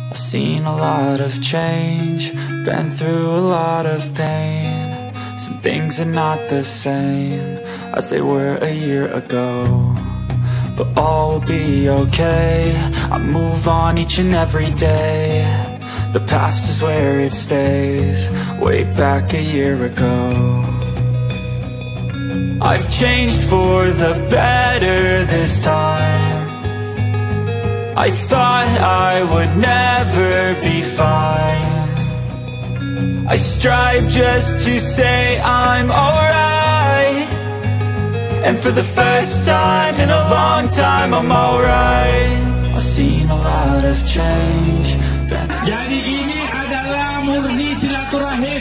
I've seen a lot of change, been through a lot of pain. Some things are not the same as they were a year ago, but all will be okay. I move on each and every day. The past is where it stays, way back a year ago. I've changed for the better this time. I thought I would never be fine. I strive just to say I'm alright, and for the first time in a long time I'm alright. I've seen a lot of change. Jadi ini adalah murni silaturahim